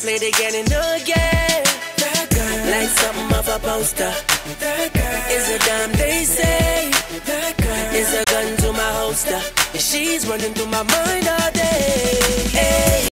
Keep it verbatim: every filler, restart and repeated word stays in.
played again and again. That girl, like something off a poster. That girl is a dime, they say. That girl is a gun to my holster. And she's running through my mind all day. Hey.